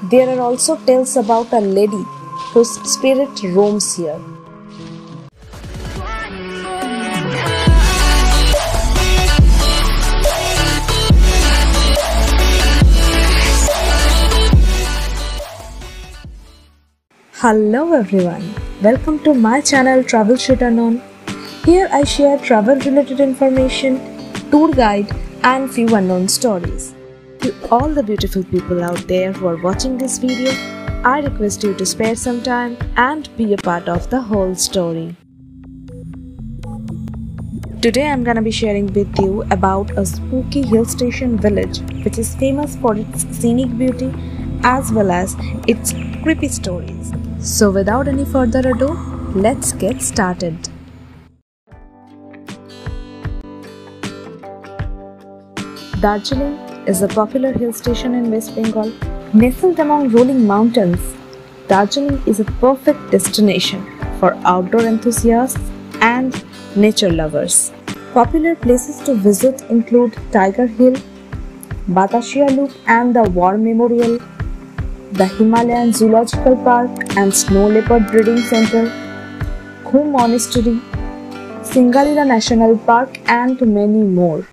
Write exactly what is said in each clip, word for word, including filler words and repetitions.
There are also tales about a lady whose spirit roams here. Hello everyone, welcome to my channel Travel Shit Unknown. Here I share travel related information, tour guide and few unknown stories. To all the beautiful people out there who are watching this video, I request you to spare some time and be a part of the whole story. Today I'm gonna be sharing with you about a spooky hill station village which is famous for its scenic beauty as well as its creepy stories. So without any further ado, let's get started. Darjeeling is a popular hill station in West Bengal. Nestled among rolling mountains, Darjeeling is a perfect destination for outdoor enthusiasts and nature lovers. Popular places to visit include Tiger Hill, Batashia Loop and the War Memorial, the Himalayan Zoological Park and Snow Leopard Breeding Center, Khum Monastery, Singalila National Park and many more.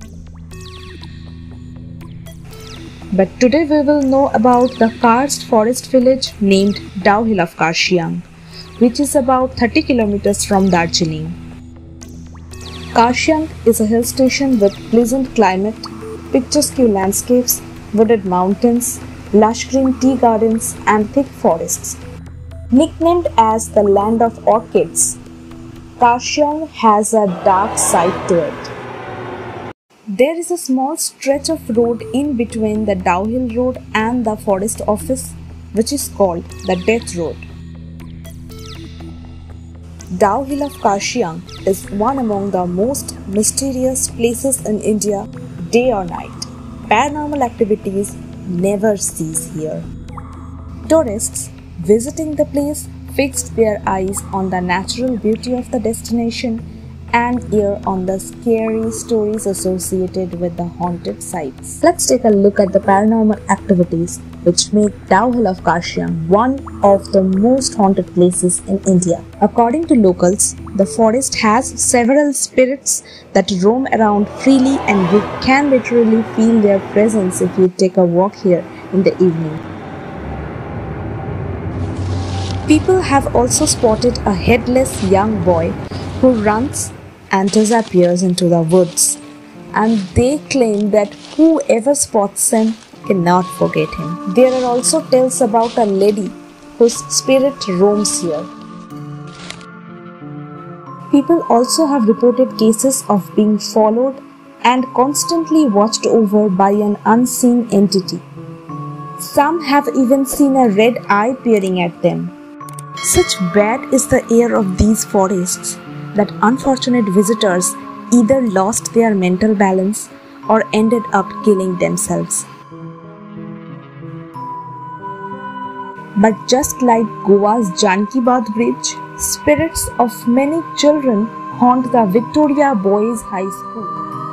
But today we will know about the karst forest village named Dow Hill of Karshiang, which is about thirty kilometers from Darjeeling. Karshiang is a hill station with pleasant climate, picturesque landscapes, wooded mountains, lush green tea gardens and thick forests. Nicknamed as the land of orchids, Karshiang has a dark side to it. There is a small stretch of road in between the Dow Hill Road and the forest office, which is called the Death Road. Dow Hill of Karshiang is one among the most mysterious places in India, day or night. Paranormal activities never cease here. Tourists visiting the place fixed their eyes on the natural beauty of the destination and ear on the scary stories associated with the haunted sites. Let's take a look at the paranormal activities which make Dow Hill of Karshiang one of the most haunted places in India. According to locals, the forest has several spirits that roam around freely and you can literally feel their presence if you take a walk here in the evening. People have also spotted a headless young boy who runs and disappears into the woods, and they claim that whoever spots him cannot forget him. There are also tales about a lady whose spirit roams here. People also have reported cases of being followed and constantly watched over by an unseen entity. Some have even seen a red eye peering at them. Such bad is the air of these forests that unfortunate visitors either lost their mental balance or ended up killing themselves. But just like Goa's Janki Bath Bridge, spirits of many children haunt the Victoria Boys High School.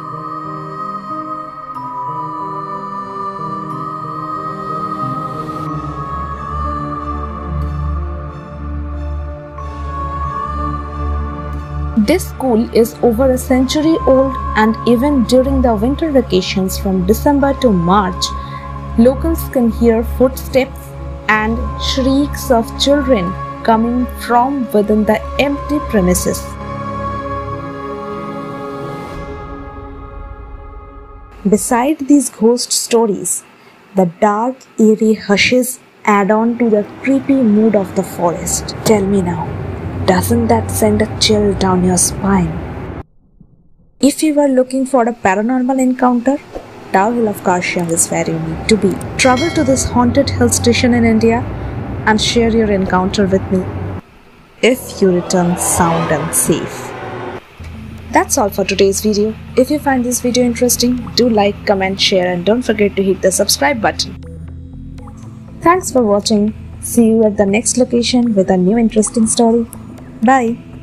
This school is over a century old, and even during the winter vacations from December to March, locals can hear footsteps and shrieks of children coming from within the empty premises. Beside these ghost stories, the dark, eerie hushes add on to the creepy mood of the forest. Tell me now, doesn't that send a chill down your spine? If you are looking for a paranormal encounter, Dow Hill of Karshiang is where you need to be. Travel to this haunted hill station in India and share your encounter with me if you return sound and safe. That's all for today's video. If you find this video interesting, do like, comment, share and don't forget to hit the subscribe button. Thanks for watching. See you at the next location with a new interesting story. Bye.